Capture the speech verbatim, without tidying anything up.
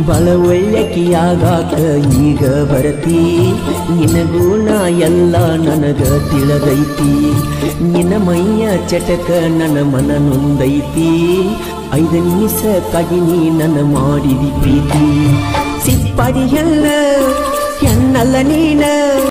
ಬಳ ಒಳ್ಳೆಕಿಯಾಗಾಕ ಈಗ ಬರತಿ ನಿನಗೂ ನಾ ಎಲ್ಲ ನನಗ ತಿಳಿದೈತಿ ನಿನ್ನ ಮೈಯ ಚಟಕ ನನ್ನ ಮನ ನೊಂದೈತಿ ಐದು ನಿಮಿಷಕ್ಕಾಗಿ ನೀ ನನ್ನ ಮಾಡಿದಿ ಪ್ರೀತಿ ಸಿಪ್ಪಡಿಯಲ್ಲ ಎನ್ನಲ್ಲ ನೀನ